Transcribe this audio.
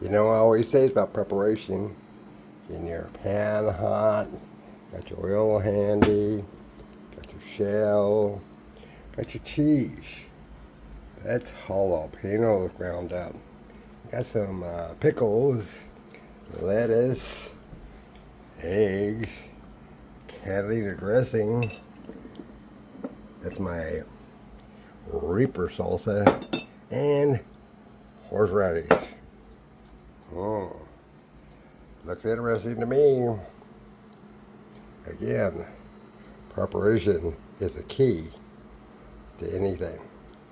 You know, I always say it's about preparation. Getting your pan hot, got your oil handy, got your shell, got your cheese. That's jalapenos ground up. Got some pickles, lettuce, eggs, Catalina dressing. That's my Reaper salsa, and horseradish. Oh, looks interesting to me. Again, preparation is the key to anything.